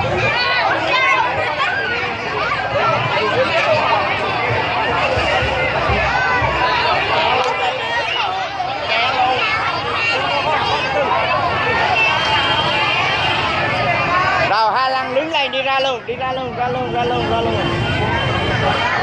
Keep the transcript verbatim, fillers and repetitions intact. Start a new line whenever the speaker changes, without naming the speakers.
Rồi hai lăn đứng lên đi ra luôn, đi ra luôn, ra luôn, ra luôn, ra luôn.